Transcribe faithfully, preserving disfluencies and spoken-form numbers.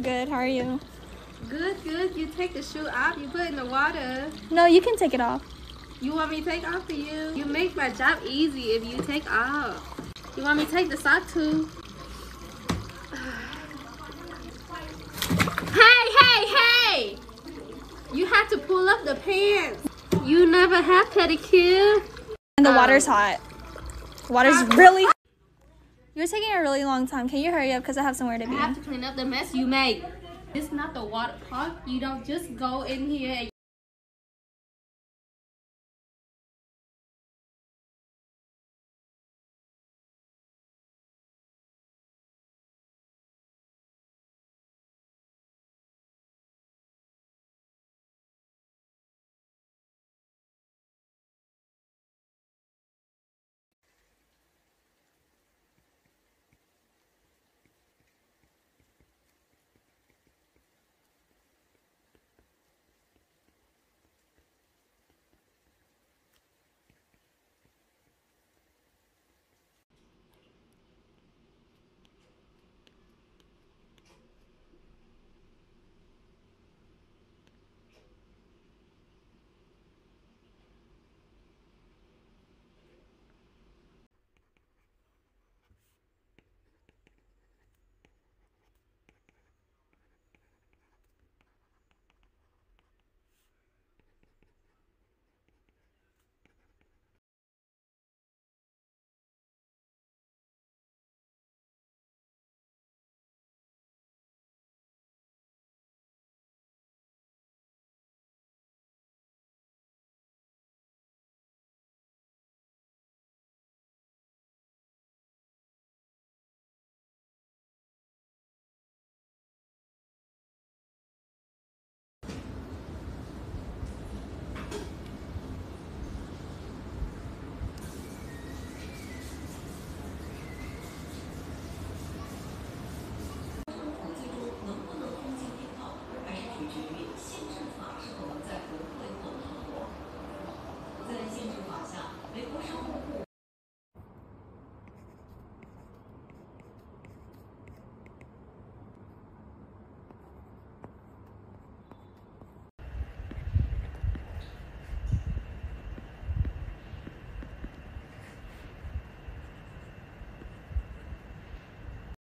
good. How are you? Good, good. You take the shoe off, you put it in the water. No, you can take it off. You want me to take off for you? You make my job easy if you take off. You want me to take the sock too? Hey, hey, hey! You have to pull up the pants. You never have pedicure. And the Um, water's hot. The water's really hot. You're taking a really long time. Can you hurry up because I have somewhere to I be? have to clean up the mess you make. It's not the water park. You don't just go in here and